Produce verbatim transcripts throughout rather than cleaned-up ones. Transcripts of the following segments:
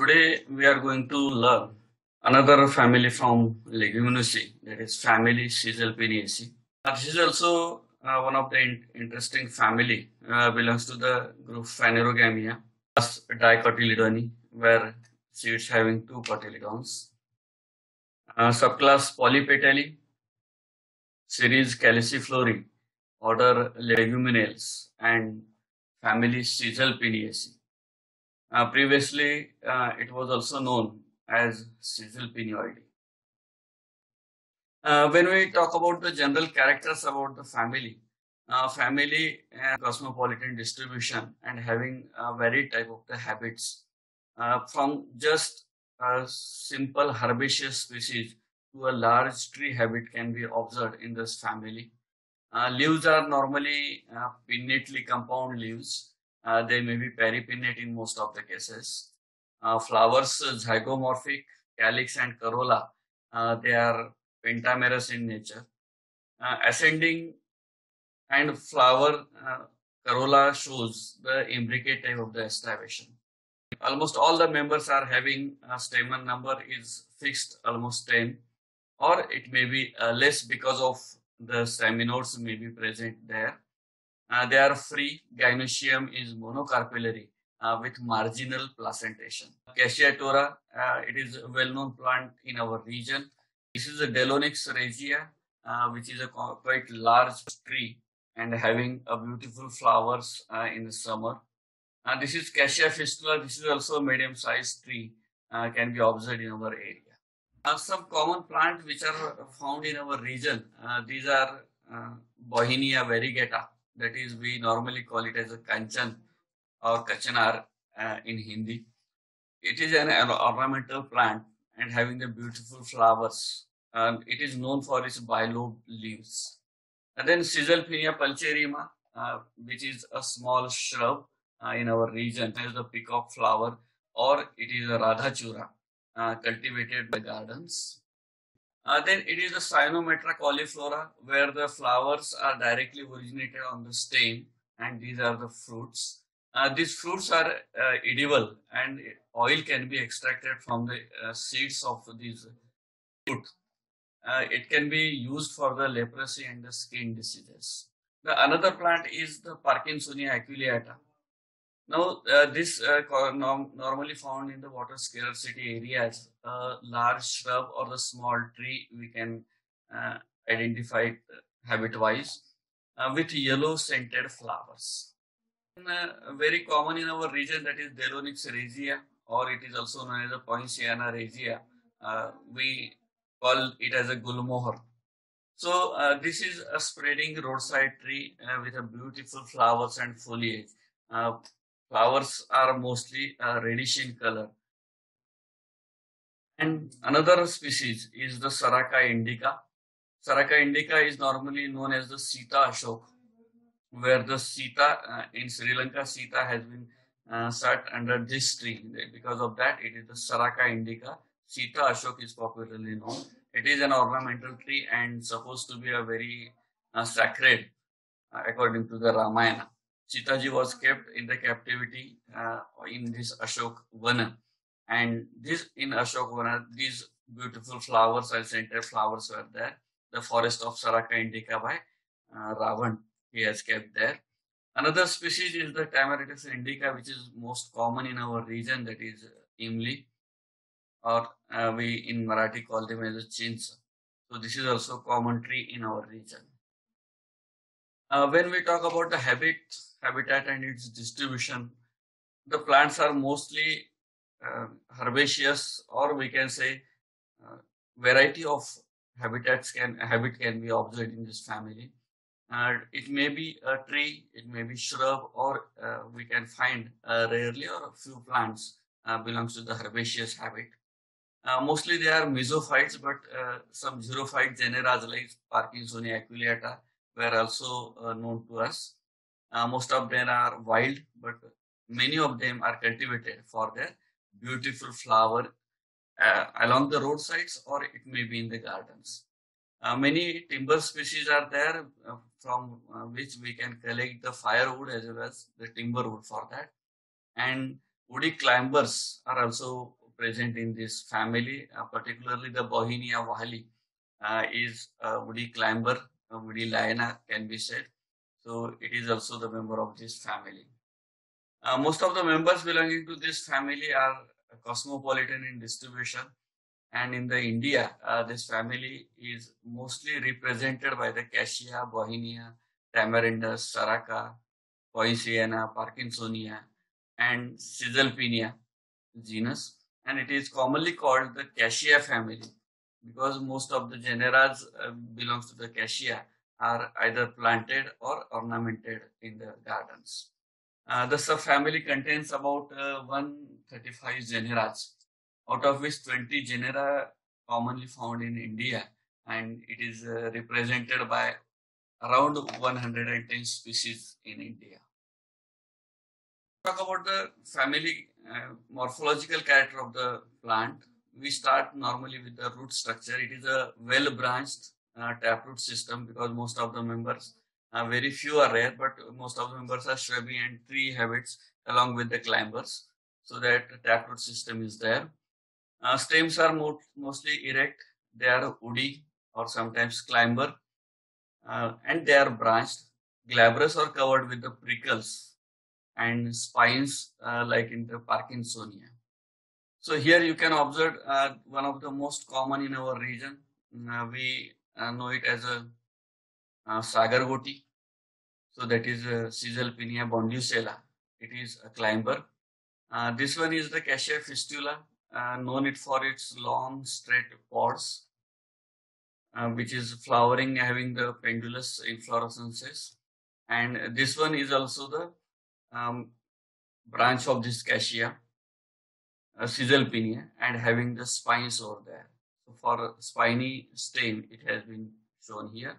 Today we are going to learn another family from Leguminosae, that is family Caesalpiniaceae. Uh, This is also uh, one of the in- interesting family, uh, belongs to the group Phanerogamia, plus dicotyledone, where seeds having two cotyledons. Uh, subclass Polypetalae, series Caliciflori, order Leguminales, and family Caesalpiniaceae. Uh, previously, uh, it was also known as Caesalpinioideae. Uh, when we talk about the general characters about the family, uh, family and cosmopolitan distribution and having a varied type of the habits, uh, from just a simple herbaceous species to a large tree habit can be observed in this family. Uh, leaves are normally uh, pinnately compound leaves. Uh, they may be peripinnate in most of the cases. Uh, flowers uh, zygomorphic, calyx and corolla. Uh, they are pentamerous in nature. Uh, ascending and flower uh, corolla shows the imbricate type of the estivation. Almost all the members are having a stamen number is fixed, almost ten, or it may be uh, less because of the staminodes may be present there. Uh, they are free. Gynoecium is monocarpellary uh, with marginal placentation. Cassia tora, uh, it is a well-known plant in our region. This is a Delonyx regia, uh, which is a quite large tree and having a beautiful flowers uh, in the summer. Uh, this is Cassia fistula. This is also a medium-sized tree, uh, can be observed in our area. Uh, some common plants which are found in our region, uh, these are uh, Bauhinia variegata, that is we normally call it as a kanchan or kachanar uh, in Hindi. It is an ornamental plant and having the beautiful flowers. Um, it is known for its bilobed leaves. And then Caesalpinia pulcherrima, uh, which is a small shrub uh, in our region, has the peacock flower, or it is a radhachura, uh, cultivated by gardens. Uh, then it is the Cyanometra cauliflora, where the flowers are directly originated on the stem, and these are the fruits. Uh, these fruits are uh, edible, and oil can be extracted from the uh, seeds of these fruit. Uh, it can be used for the leprosy and the skin diseases. The another plant is the Parkinsonia aculeata. Now, uh, this uh, norm normally found in the water scarcity areas, a large shrub or the small tree we can uh, identify it habit-wise uh, with yellow scented flowers. And, uh, very common in our region, that is Delonyx regia, or it is also known as the Poinciana regia. Uh, we call it as a gulmohar. So uh, this is a spreading roadside tree uh, with a beautiful flowers and foliage. Uh, flowers are mostly uh, reddish in color. And another species is the Saraka indica. Saraka indica is normally known as the Sita Ashok, where the Sita uh, in Sri Lanka, Sita has been uh, sat under this tree. Because of that, it is the Saraka indica. Sita Ashok is popularly known. It is an ornamental tree and supposed to be a very uh, sacred, uh, according to the Ramayana. Sitaji was kept in the captivity uh, in this Ashok Vana, and this in Ashok Vana, these beautiful flowers and scented flowers were there. The forest of Saraka indica by uh, Ravan, he has kept there. Another species is the Tamaritus indica, which is most common in our region, that is Imli, or uh, we in Marathi call them as a chinsa. So this is also common tree in our region. Uh, when we talk about the habit, habitat and its distribution, the plants are mostly uh, herbaceous, or we can say uh, variety of habitats can habit can be observed in this family. Uh, it may be a tree, it may be shrub, or uh, we can find uh, rarely or a few plants uh, belongs to the herbaceous habit. Uh, mostly they are mesophytes, but uh, some xerophyte genera like Parkinsonia aculeata were also uh, known to us. Uh, most of them are wild, but many of them are cultivated for their beautiful flower uh, along the roadsides, or it may be in the gardens. Uh, many timber species are there uh, from uh, which we can collect the firewood as well as the timber wood for that. And woody climbers are also present in this family, uh, particularly the Bauhinia wahli uh, is a woody climber, a woody liana can be said. So it is also the member of this family. Uh, most of the members belonging to this family are cosmopolitan in distribution, and in the India, uh, this family is mostly represented by the Cassia, Bauhinia, Tamarindus, Saraca, Poinciana, Parkinsonia, and Caesalpinia genus, and it is commonly called the Cassia family because most of the genera uh, belongs to the Cassia are either planted or ornamented in the gardens. Uh, the subfamily contains about uh, one hundred thirty-five genera, out of which twenty genera commonly found in India, and it is uh, represented by around one hundred ten species in India. Talk about the family uh, morphological character of the plant. We start normally with the root structure. It is a well-branched uh, taproot system because most of the members, uh, very few are rare, but most of the members are shrubby and tree habits along with the climbers. So that taproot system is there. Uh, stems are mo mostly erect. They are woody or sometimes climber, uh, and they are branched, glabrous or covered with the prickles and spines uh, like in the Parkinsonia. So here you can observe uh, one of the most common in our region. Uh, we uh, know it as a uh, Sagargoti. So that is uh, Caesalpinia bonducella. It is a climber. Uh, this one is the Cassia fistula, uh, known it for its long straight pods, uh, which is flowering having the pendulous inflorescences. And this one is also the um, branch of this Cassia, uh, Caesalpinia, and having the spines over there. So for a spiny stem, it has been shown here.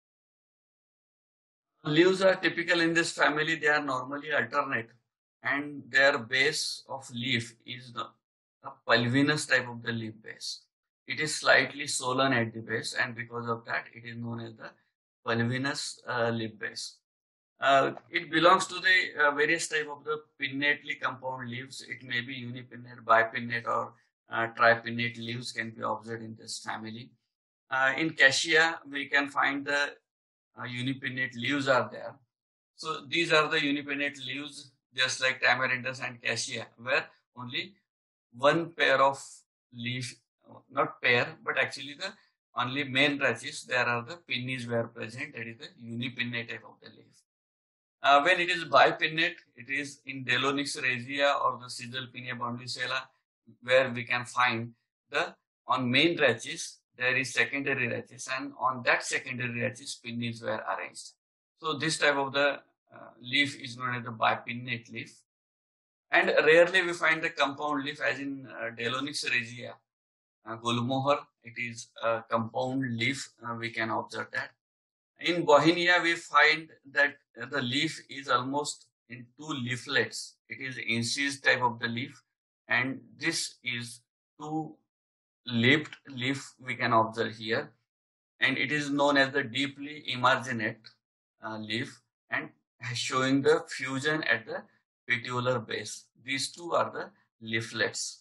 Leaves are typical in this family. They are normally alternate, and their base of leaf is the a pulvinous type of the leaf base. It is slightly swollen at the base, and because of that, it is known as the pulvinous uh, leaf base. Uh, it belongs to the uh, various type of the pinnately compound leaves. It may be unipinnate, bipinnate, or uh, tripinnate leaves can be observed in this family. Uh, in Cassia, we can find the uh, unipinnate leaves are there. So these are the unipinnate leaves, just like Tamarindus and Cassia, where only one pair of leaf, not pair, but actually the only main branches, there are the pinnies were present, that is the unipinnate type of the leaf. Uh, when it is bipinnate, it is in Delonyx regia or the Caesalpinia bonducella, where we can find the on main branches there is secondary branches, and on that secondary branches pinnies were arranged. So this type of the uh, leaf is known as the bipinnate leaf, and rarely we find the compound leaf as in uh, Delonyx regia, uh, Gulmohar. It is a compound leaf. Uh, we can observe that. In Bauhinia, we find that the leaf is almost in two leaflets. It is incised type of the leaf, and this is two lipped leaf we can observe here, and it is known as the deeply emarginate uh, leaf, and showing the fusion at the petiolar base. These two are the leaflets.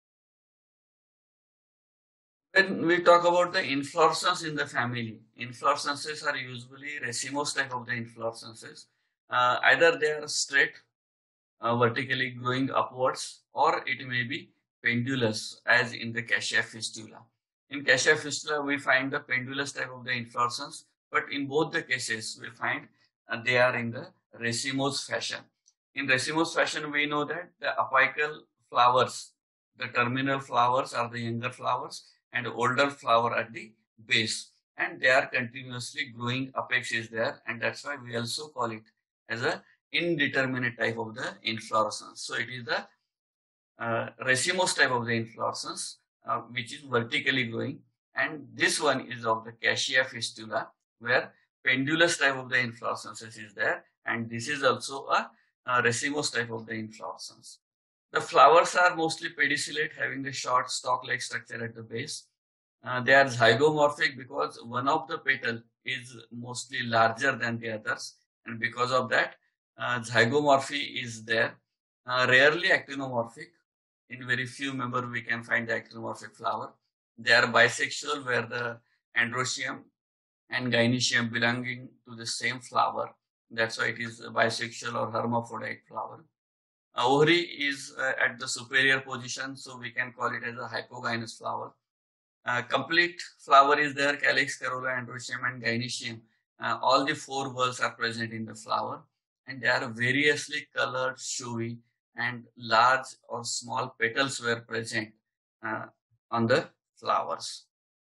When we talk about the inflorescence in the family, inflorescences are usually racemose type of the inflorescences. Uh, either they are straight, uh, vertically growing upwards, or it may be pendulous, as in the Cassia fistula. In Cassia fistula, we find the pendulous type of the inflorescence, but in both the cases, we find uh, they are in the racemose fashion. In racemose fashion, we know that the apical flowers, the terminal flowers are the younger flowers, and older flower at the base, and they are continuously growing. Apex is there, and that's why we also call it as a indeterminate type of the inflorescence. So it is the uh, racemose type of the inflorescence, uh, which is vertically growing, and this one is of the Cassia fistula, where pendulous type of the inflorescences is there, and this is also a, a racemose type of the inflorescence. The flowers are mostly pedicellate, having the short stalk-like structure at the base. Uh, they are zygomorphic because one of the petal is mostly larger than the others, and because of that, uh, zygomorphy is there. uh, rarely actinomorphic. In very few members we can find the actinomorphic flower. They are bisexual, where the androecium and gynoecium belonging to the same flower. That's why it is a bisexual or hermaphrodite flower. Uh, ovary is uh, at the superior position, so we can call it as a hypogynous flower. Uh, complete flower is there, calyx, corolla, androecium and gynoecium. Uh, all the four whorls are present in the flower, and they are variously colored, showy, and large or small petals were present uh, on the flowers.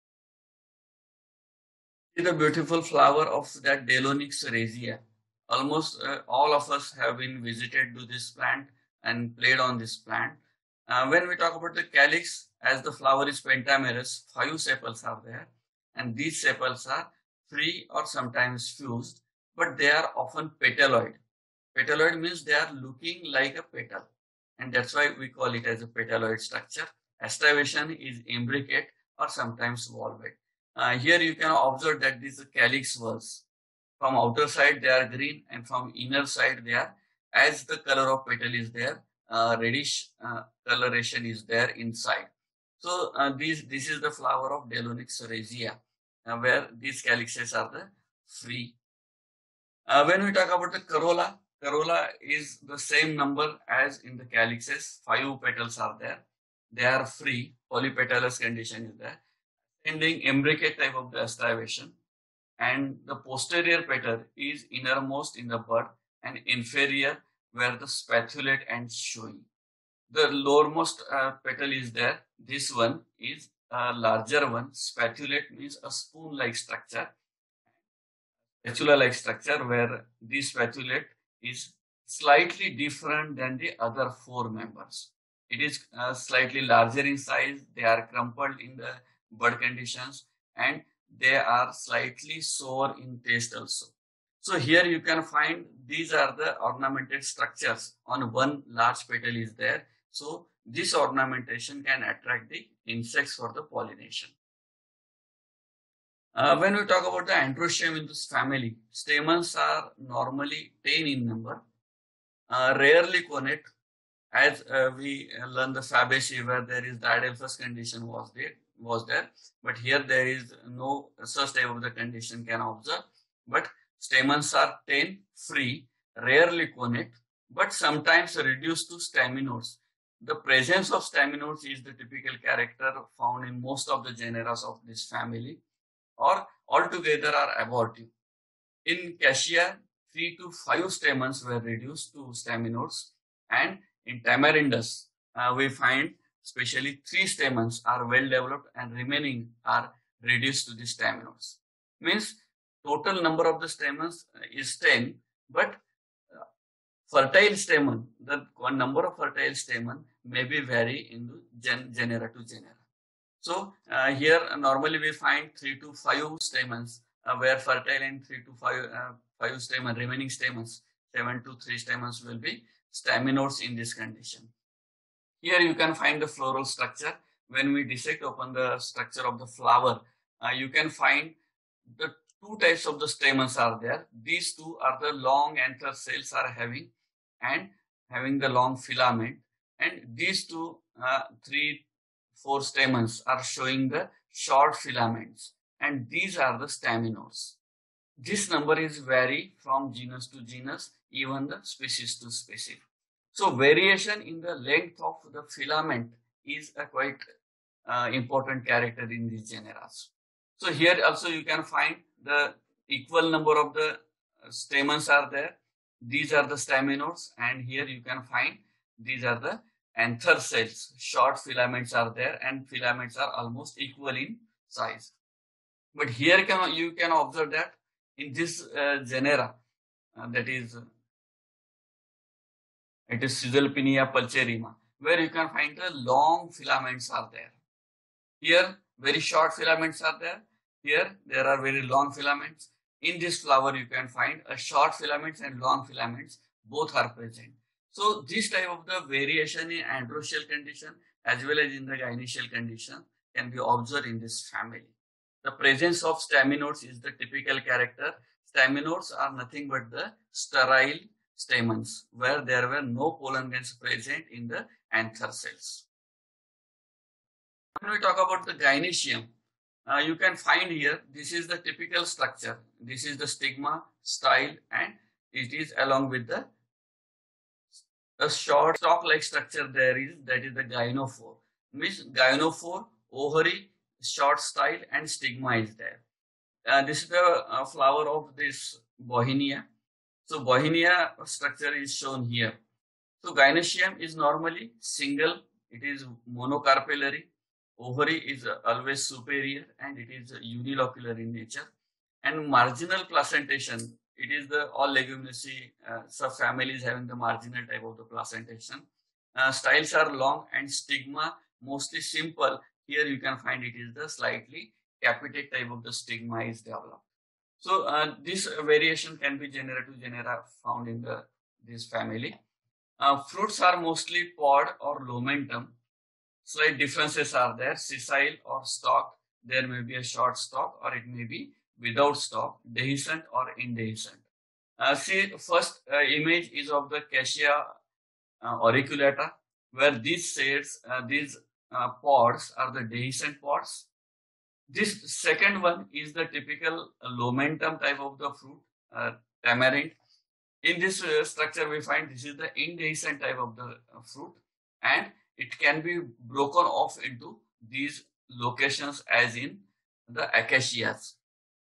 See the beautiful flower of that Delonix rhazia. Almost uh, all of us have been visited to this plant and played on this plant. Uh, when we talk about the calyx, as the flower is pentamerous, five sepals are there, and these sepals are free or sometimes fused, but they are often petaloid. Petaloid means they are looking like a petal, and that's why we call it as a petaloid structure. Aestivation is imbricate or sometimes valvate. Uh, here you can observe that these calyx whorls. From outer side they are green, and from inner side they are, as the color of petal is there, uh, reddish uh, coloration is there inside. So uh, this, this is the flower of Delonix rhazia, uh, where these calyxes are the free. Uh, when we talk about the corolla, corolla is the same number as in the calyxes. Five petals are there. They are free. Polypetalous condition is there. Ending imbricate type of the aestivation, and the posterior petal is innermost in the bud and inferior where the spatulate and showing. The lowermost uh, petal is there. This one is a larger one. Spatulate means a spoon-like structure, spatula-like structure, where this spatulate is slightly different than the other four members. It is uh, slightly larger in size. They are crumpled in the bud conditions, and they are slightly sour in taste also. So here you can find these are the ornamented structures. On one large petal is there. So this ornamentation can attract the insects for the pollination. Uh, when we talk about the Androecium in this family, stamens are normally ten in number, uh, rarely connate. As uh, we learn the Fabaceae, where there is the diadelphous condition was there, was there, but here there is no such type of the condition can observe. But stamens are ten, free, rarely connate, but sometimes reduced to staminodes. The presence of staminodes is the typical character found in most of the genera of this family, or altogether are abortive. In Cassia, three to five stamens were reduced to staminodes, and in Tamarindus, uh, we find especially three stamens are well developed and remaining are reduced to the staminodes. Means total number of the stamens is ten, but uh, fertile stamen, the number of fertile stamen may be vary in the gen genera to genera. So uh, here uh, normally we find three to five stamens uh, where fertile and three to five, uh, five stamen, remaining stamens, seven to three stamens will be staminodes in this condition. Here you can find the floral structure. When we dissect open the structure of the flower, uh, you can find the two types of the stamens are there. These two are the long anther cells are having and having the long filament, and these two uh, three four stamens are showing the short filaments, and these are the staminodes. This number is vary from genus to genus, even the species to species. So variation in the length of the filament is a quite uh, important character in these genera. So here also you can find the equal number of the stamens are there. These are the staminodes, and here you can find these are the anther cells. Short filaments are there, and filaments are almost equal in size. But here can, you can observe that in this uh, genera, uh, that is, it is Caesalpinia pulcherrima, where you can find the long filaments are there. Here, very short filaments are there. Here, there are very long filaments. In this flower, you can find a short filaments and long filaments, both are present. So, this type of the variation in androecial condition as well as in the gynoecial condition can be observed in this family. The presence of staminodes is the typical character. Staminodes are nothing but the sterile stamens where there were no pollen grains present in the anther cells. When we talk about the gynoecium, uh, you can find here, this is the typical structure. This is the stigma, style, and it is along with the a short stalk-like structure there is, that is the gynophore. Means gynophore, ovary, short style, and stigma is there. Uh, this is the uh, flower of this Bauhinia. So Bauhinia structure is shown here. So gynoecium is normally single, it is monocarpellary, ovary is uh, always superior and it is uh, unilocular in nature. And marginal placentation, it is the all leguminaceae uh, subfamilies having the marginal type of the placentation. Uh, styles are long and stigma mostly simple. Here you can find it is the slightly capitate type of the stigma is developed. So uh, this variation can be genera to genera found in the this family. Uh, fruits are mostly pod or lumentum. Slight differences are there. Sessile or stalk, there may be a short stalk or it may be without stalk, dehiscent or indehiscent. Uh, see, first uh, image is of the Cassia uh, auriculata, where these shades, uh, these uh, pods are the dehiscent pods. This second one is the typical uh, lumentum type of the fruit, uh, tamarind. In this uh, structure, we find this is the indehiscent type of the uh, fruit, and it can be broken off into these locations as in the acacias.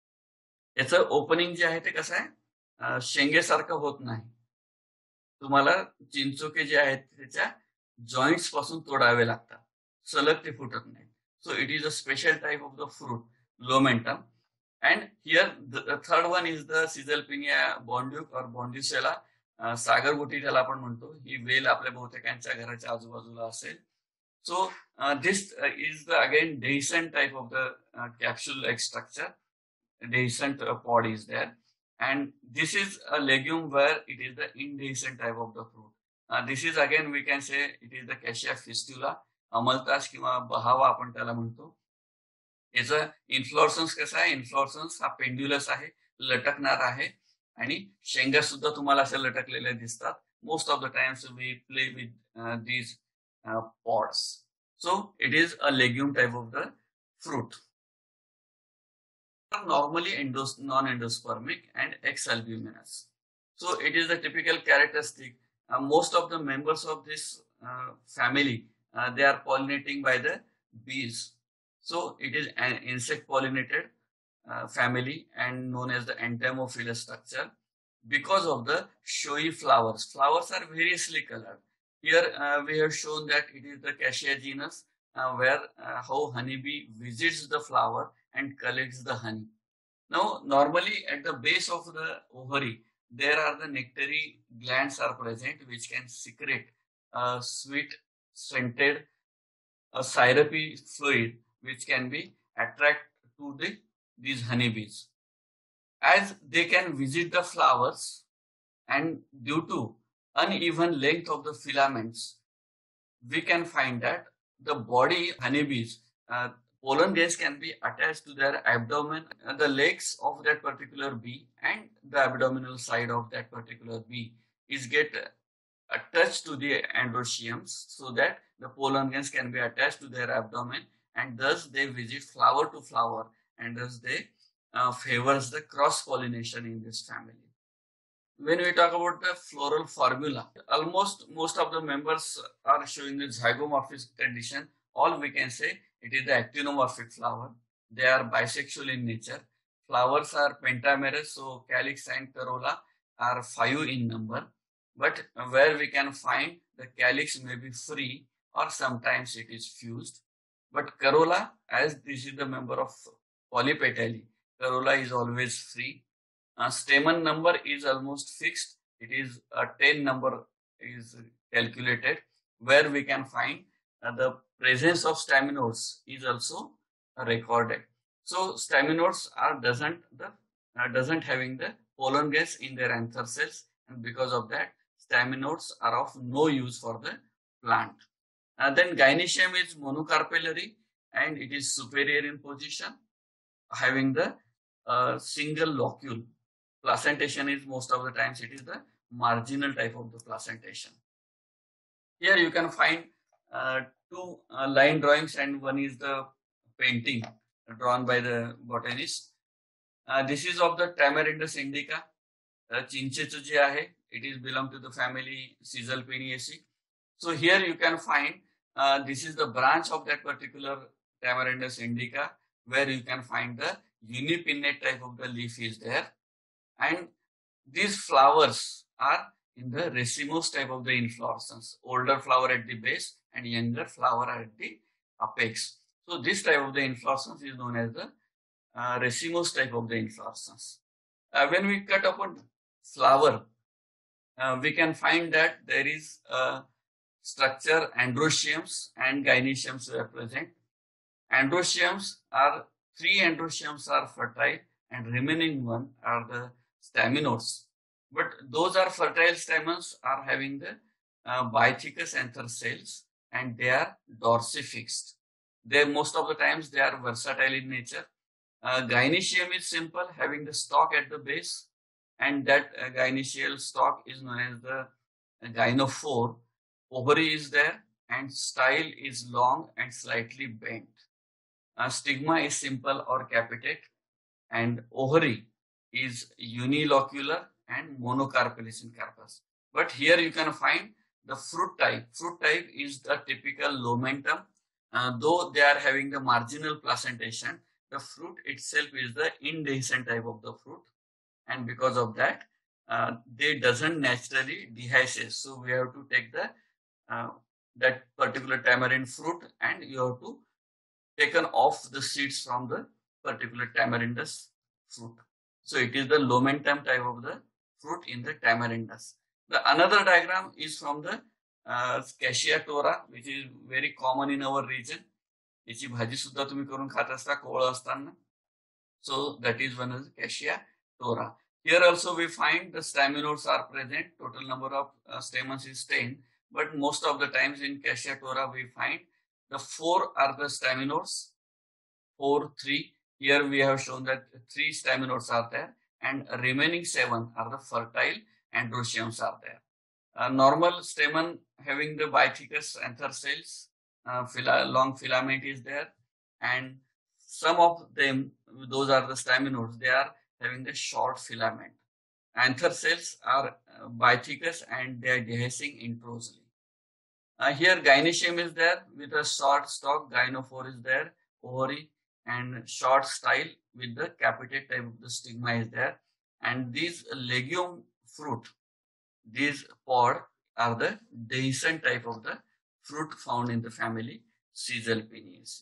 याचं opening जे आहे ते कसं आहे, शेंगेसारखं होत नाही. तुम्हाला चिंचोके जे आहेत त्याच्या जॉइंट्स पासून तोडावे लागतात, सलग ते फुटत नाही. So it is a special type of the fruit, lumentum. And here the, the third one is the Caesalpinia bonduc or bondicella. Uh, सागरगोटी ज्याला आपण म्हणतो, ही वेल आपल्या बहुतेकांच्या घराच्या आजूबाजूला असेल. So uh, this uh, is the again dehiscent type of the uh, capsule-like structure. Dehiscent uh, pod is there, and this is a legume where it is the indehiscent type of the fruit. Uh, this is again we can say it is the Cassia fistula, अमलतास किंवा बहावा आपण त्याला म्हणतो. याचं इन्फ्लोरसन्स कसं आहे, इन्फ्लोरसन्स हा पेंड्युलस आहे, लटकणार आहे आणि शेंगा सुद्धा तुम्हाला अशा लटकलेल्या दिसतात. Most of the times we play with these pods. So it is a legume type of the fruit. Normally endos non-endospermic and exalbuminous. So it is the typical characteristic. Uh, most of the members of this uh, family, uh, they are pollinating by the bees. So it is an insect pollinated uh, family and known as the entomophilous structure because of the showy flowers. Flowers are variously colored. Here uh, we have shown that it is the Cassia genus uh, where uh, how honeybee visits the flower and collects the honey. Now normally at the base of the ovary there are the nectary glands are present which can secrete a sweet scented a syrupy fluid which can be attract to the these honeybees. As they can visit the flowers and due to uneven length of the filaments, we can find that the body honeybees, uh, pollen grains can be attached to their abdomen, uh, the legs of that particular bee and the abdominal side of that particular bee is get uh, attached to the androeciums so that the pollen grains can be attached to their abdomen and thus they visit flower to flower and thus they uh, favors the cross pollination in this family. When we talk about the floral formula, almost most of the members are showing the zygomorphic condition. All we can say it is the actinomorphic flower. They are bisexual in nature. Flowers are pentamerous, so calyx and corolla are five in number. But where we can find the calyx may be free or sometimes it is fused. But corolla, as this is the member of polypetalae, corolla is always free. Uh, stamen number is almost fixed. It is a ten number is calculated where we can find uh, the presence of staminodes is also uh, recorded. So staminodes are doesn't the uh, doesn't having the pollen gas in their anther cells, and because of that staminodes are of no use for the plant. Uh, then gynoecium is monocarpellary and it is superior in position, having the uh, single locule. Placentation is most of the times it is the marginal type of the placentation. Here you can find uh, two uh, line drawings, and one is the painting drawn by the botanist. Uh, this is of the Tamarindus indica. Uh, चिंचेचं जे आहे, it is belong to the family Caesalpiniaceae. So here you can find uh, this is the branch of that particular Tamarindus indica, where you can find the unipinnate type of the leaf is there, and these flowers are in the racemose type of the inflorescence, older flower at the base and younger flower at the apex. So this type of the inflorescence is known as the uh, racemose type of the inflorescence. Uh, when we cut upon flower, uh, we can find that there is a structure androeciums and gynoeciums were present. Androeciums are, three androeciums are fertile and remaining one are the staminodes. But those are fertile stamens are having the uh, biathecous anther cells, and they are dorsifixed. They most of the times they are versatile in nature. Uh, gynoecium is simple, having the stalk at the base, and that uh, gynoecial stalk is known as the uh, gynophore. Ovary is there, and style is long and slightly bent. Uh, stigma is simple or capitate, and ovary is unilocular and monocarpellus in carpus. But here you can find the fruit type. Fruit type is the typical lomentum. Uh, though they are having the marginal placentation, the fruit itself is the indehiscent type of the fruit, and because of that, uh, they doesn't naturally dehisce. So we have to take the uh, that particular tamarind fruit, and you have to taken off the seeds from the particular tamarindus fruit. So it is the lomentum type of the fruit in the tamarindus. The another diagram is from the uh, Cassia tora, which is very common in our region. याची भाजी सुद्धा तुम्ही करून खात असता कोवळं असताना. So that is one of the Cassia tora. Here also we find the staminodes are present. Total number of uh, stamens is ten, but most of the times in Cassia tora we find the four are the staminodes, four, three. Here we have shown that three staminodes are there, and remaining seven are the fertile androeciums are there. A normal stamen having the biathecous anther cells, uh, fila long filament is there, and some of them, those are the staminodes, they are having the short filament. Anther cells are uh, biathecous and they are dehiscing introsely. Uh, here gynoecium is there with a short stalk, gynophore is there, ovary, and short style with the capitate type of the stigma is there. And these legume fruit, these pod are the dehiscent type of the fruit found in the family Caesalpiniaceae.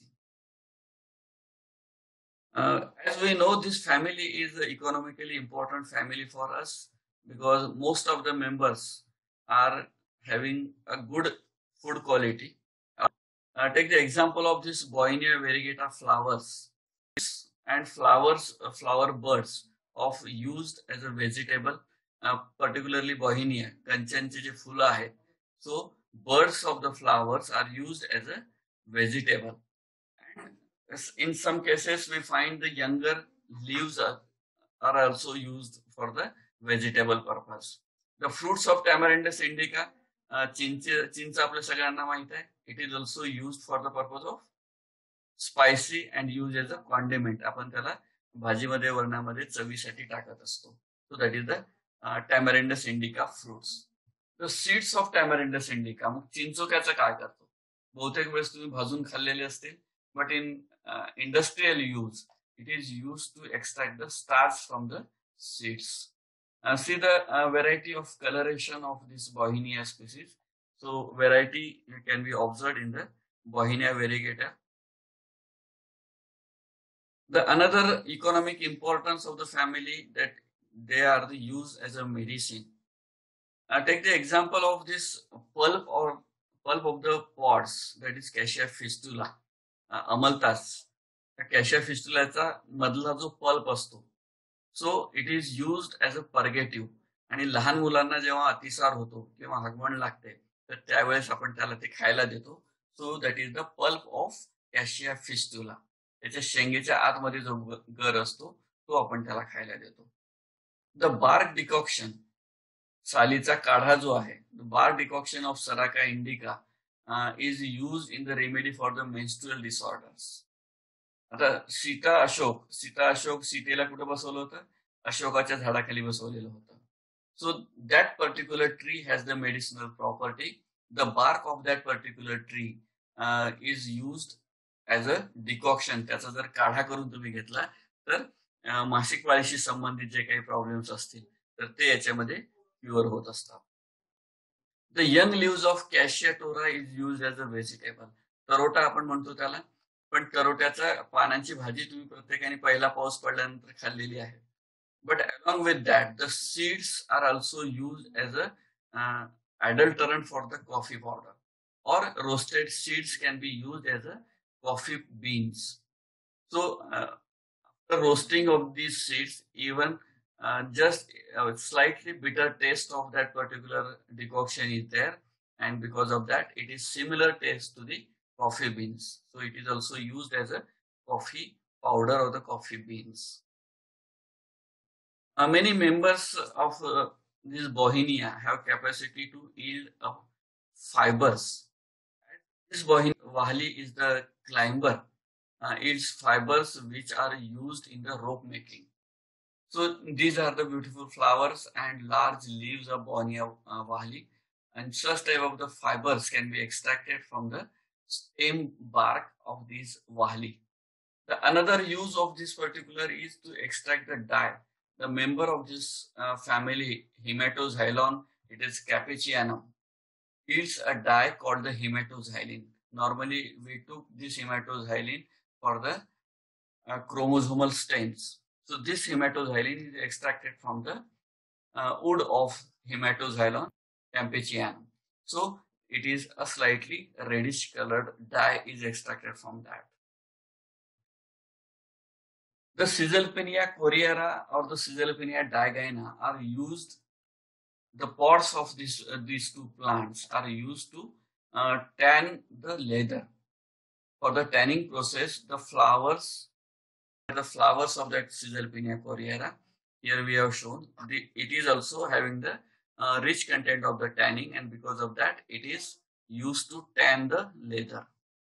Uh, as we know, this family is an economically important family for us because most of the members are having a good food quality. Uh, take the example of this Bauhinia variegata flowers and flowers, uh, flower buds of used as a vegetable, uh, particularly Bauhinia, kanchanचे जे फुलं आहेत. So buds of the flowers are used as a vegetable. And in some cases, we find the younger leaves are, are also used for the vegetable purpose. The fruits of Tamarindus indica, uh, चिंच चिंच आपल्या सगळ्यांना माहित आहे. It is also used for the purpose of spicy and used as a condiment. आपण त्याला भाजीमध्ये वर्णामध्ये चवीसाठी टाकत असतो. So that is the uh, Tamarindus indica fruits. The seeds of Tamarindus indica. मग चिंचोक्याचं काय करतो? बहुतेक वेळेस तुम्ही भाजून खाल्लेले असतील, but in uh, industrial use, it is used to extract the starch from the seeds. Uh, see the uh, variety of coloration of this Bauhinia species. So variety can be observed in the Bauhinia variegata. The another economic importance of the family that they are the used as a medicine. Uh, take the example of this pulp or pulp of the pods, that is Cassia fistula, uh, amalthas. Cassia fistulaचा मधला जो pulp असतो, so it is used as a purgative. आणि लहान मुलांना जेव्हा अतिसार होतो किंवा हगवण लागते तर त्यावेळेस आपण त्याला ते खायला देतो. So that is the pulp of cassia fistula. त्याच्या शेंगेच्या आतमध्ये जो गर असतो तो आपण त्याला खायला देतो. The bark decoction. सालीचा काढा जो आहे, bark decoction of saraca indica is use in the remedy for the menstrual disorders. आता सीता अशोक सीता अशोक सीतेला कुठे बसवलं होतं? अशोकाच्या झाडाखाली बसवलेलं होतं. So that particular tree has the medicinal property. The bark of that particular tree is used as a decoction. त्याचा जर काढा करून तुम्ही घेतला तर मासिक पाळीशी संबंधित जे काही प्रॉब्लेम्स असतील तर ते याच्यामध्ये क्युअर होत असतात. The young leaves of cassia tora is use as a vegetable. तरोटा आपण म्हणतो त्याला, पण तरोट्याच्या पानांची भाजी तुम्ही प्रत्येकाने पहिला पाऊस पडल्यानंतर खाल्लेली आहे. But along with that the seeds are also use as a adulterant for the coffee powder, or roasted seeds can be used as a coffee beans. So uh, the roasting of these seeds, even uh, just a slightly bitter taste of that particular decoction is there, and because of that it is similar taste to the coffee beans. So it is also used as a coffee powder or the coffee beans. Uh, many members of uh, this Bauhinia have capacity to yield uh, fibers. This Bauhinia Wahli is the climber. Uh, its fibers which are used in the rope making. So these are the beautiful flowers and large leaves of Bauhinia uh, Wahli, and such type of the fibers can be extracted from the stem bark of these Wahli. The another use of this particular is to extract the dye. The member of this uh, family, Hematoxylon, it is Cappuccinum, yields a dye called the hematoxylin. Normally, we took this hematoxylin for the uh, chromosomal stains. So this hematoxylin is extracted from the uh, wood of Hematoxylon Campesianum. So it is a slightly reddish colored dye is extracted from that. The Caesalpinia coriaera or the Caesalpinia digyna are used. The pods of this, uh, these two plants are used to uh, tan the leather. For the tanning process, the flowers, the flowers of that Caesalpinia coriaera, here we have shown, the, it is also having the uh, rich content of the tanning, and because of that, it is used to tan the leather.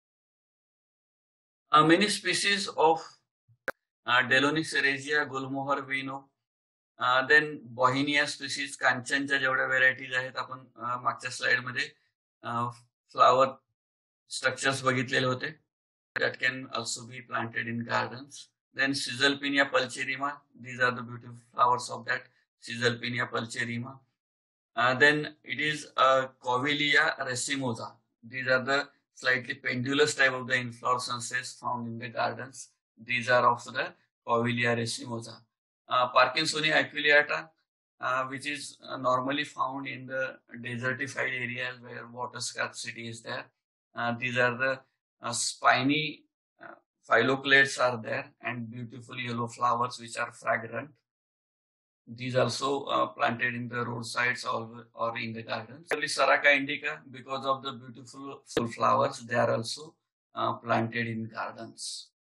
Uh, many species of Uh, Delonis ceresia, Gulmohar vino, uh, then Bauhinia species, कांचनच्या जेवढ्या varieties आहेत आपण uh, मागच्या slide मध्ये flower structures बघितलेले होते. That can also be planted in gardens. Then Caesalpinia pulcherrima, these are the beautiful flowers of that Caesalpinia pulcherrima. Uh, then it is uh, Covilia racemosa. These are the slightly pendulous type of the inflorescences found in the gardens. These are of the Covilia racemosa. Uh, Parkinsonia aculeata, uh, which is uh, normally found in the desertified areas where water scarcity is there. Uh, these are the uh, spiny uh, phylloclades are there, and beautiful yellow flowers which are fragrant. These also uh, planted in the roadsides or, or in the gardens. Saraca indica, because of the beautiful flowers, they are also uh, planted in gardens.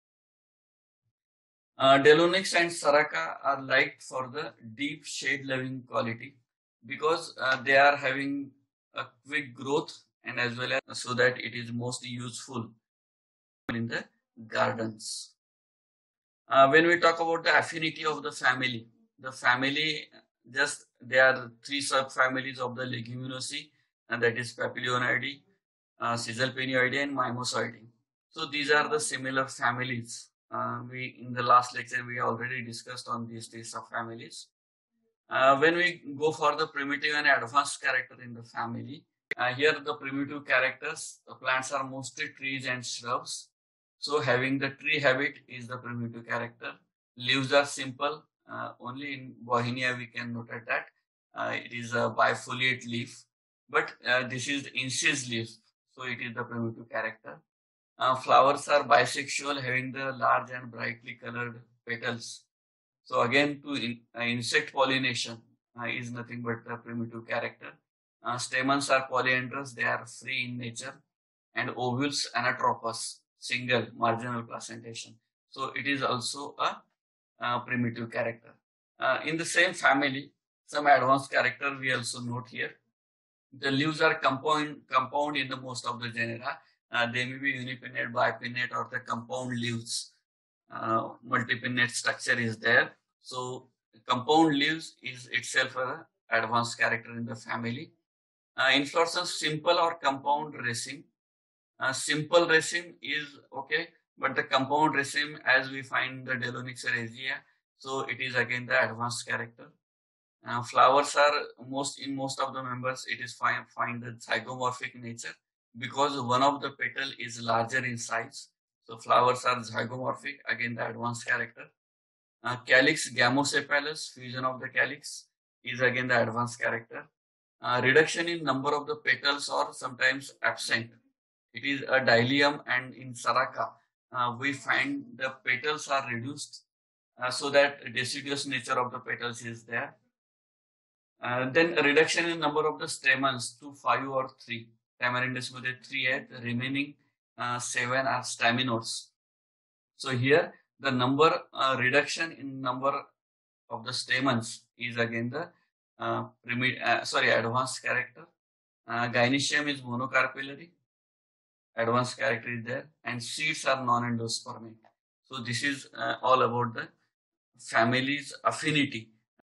Uh, Delonix and Saraca are liked for the deep shade-loving quality because uh, they are having a quick growth, and as well as so that it is most useful in the gardens. Uh, when we talk about the affinity of the family, the family just there are three subfamilies of the Leguminosae, and that is Papilionidae, uh, Caesalpinioideae, and Mimosoideae. So these are the similar families. Uh, we in the last lecture we already discussed on these three subfamilies. Uh, when we go for the primitive and advanced character in the family, uh, here the primitive characters, the plants are mostly trees and shrubs. So having the tree habit is the primitive character. Leaves are simple. Uh, only in Bauhinia we can note that uh, it is a bifoliate leaf, but uh, this is incised leaf, so it is the primitive character. Uh, flowers are bisexual, having the large and brightly colored petals. So again, to in, uh, insect pollination uh, is nothing but the primitive character. Uh, stamens are polyandrous, they are free in nature, and ovules anatropous, single, marginal placentation. So it is also a uh, primitive character. Uh, in the same family, some advanced character we also note here. The leaves are compound compound in the most of the genera. Uh, they may be unipinnate, bipinnate, or the compound leaves. Uh, multipinnate structure is there. So compound leaves is itself an advanced character in the family. Uh, inflorescence simple or compound raceme. Uh, simple raceme is okay, but the compound raceme, as we find the Delonyx regia, so it is again the advanced character. Uh, flowers are most in most of the members, it is find, find the zygomorphic nature because one of the petal is larger in size. So flowers are zygomorphic, again the advanced character. Uh, calyx gamosepalous, fusion of the calyx is again the advanced character. Uh, reduction in number of the petals or sometimes absent. It is a dilylium, and in Saraka, uh, we find the petals are reduced uh, so that deciduous nature of the petals is there. Uh, then a reduction in number of the stamens to five or three. Tamarindus मध्ये three आहेत, remaining uh, seven are staminodes. So here the number uh, reduction in number of the stamens is again the uh, uh, sorry advanced character. Uh, Gynoecium is monocarpellary, advanced character is there, and seeds are non-endospermic. So this is uh, all about the family's affinity